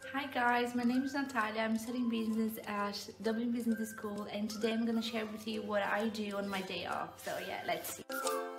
Hi guys, my name is Natalia. I'm studying business at Dublin Business School, and today I'm going to share with you what I do on my day off. So yeah, let's see.